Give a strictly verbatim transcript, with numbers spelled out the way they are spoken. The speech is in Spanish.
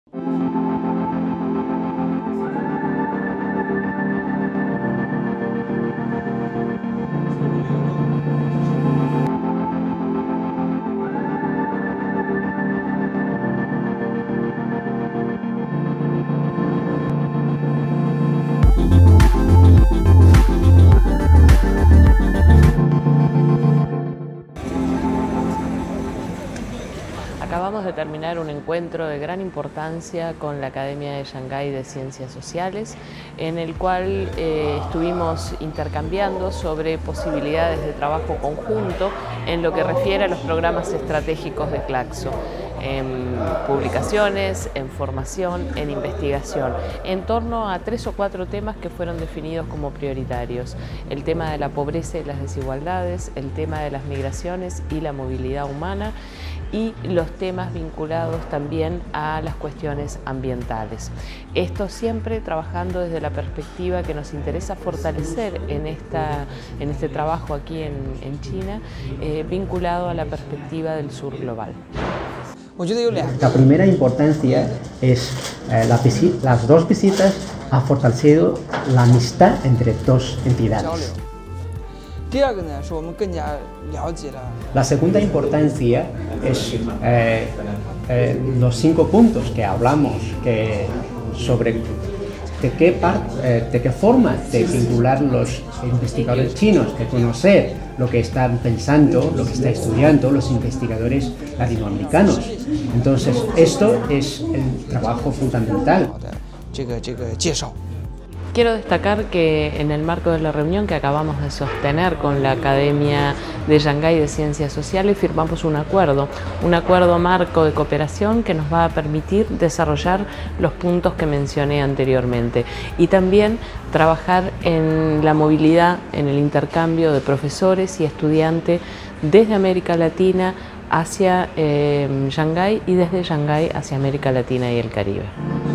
Acabamos de terminar un encuentro de gran importancia con la Academia de Shanghái de Ciencias Sociales, en el cual eh, estuvimos intercambiando sobre posibilidades de trabajo conjunto en lo que refiere a los programas estratégicos de Claxo, en publicaciones, en formación, en investigación, en torno a tres o cuatro temas que fueron definidos como prioritarios: el tema de la pobreza y las desigualdades, el tema de las migraciones y la movilidad humana, y los temas vinculados también a las cuestiones ambientales. Esto siempre trabajando desde la perspectiva que nos interesa fortalecer en, esta, en este trabajo aquí en, en China, eh, vinculado a la perspectiva del sur global. La primera importancia es eh, la las dos visitas han fortalecido la amistad entre dos entidades. La segunda importancia es eh, eh, los cinco puntos que hablamos que sobre de qué, part, eh, de qué forma de vincular los investigadores chinos, de conocer lo que están pensando, lo que están estudiando los investigadores latinoamericanos. Entonces, esto es el trabajo fundamental. Quiero destacar que en el marco de la reunión que acabamos de sostener con la Academia de Shanghái de Ciencias Sociales firmamos un acuerdo, un acuerdo marco de cooperación que nos va a permitir desarrollar los puntos que mencioné anteriormente y también trabajar en la movilidad, en el intercambio de profesores y estudiantes desde América Latina hacia eh, Shanghái y desde Shanghái hacia América Latina y el Caribe.